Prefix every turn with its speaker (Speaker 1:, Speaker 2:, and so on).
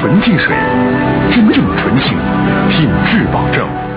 Speaker 1: 纯净水，真正纯净，品质保证。